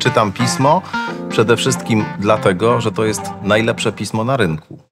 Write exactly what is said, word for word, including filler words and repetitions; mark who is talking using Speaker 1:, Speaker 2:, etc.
Speaker 1: Czytam pismo przede wszystkim dlatego, że to jest najlepsze pismo na rynku.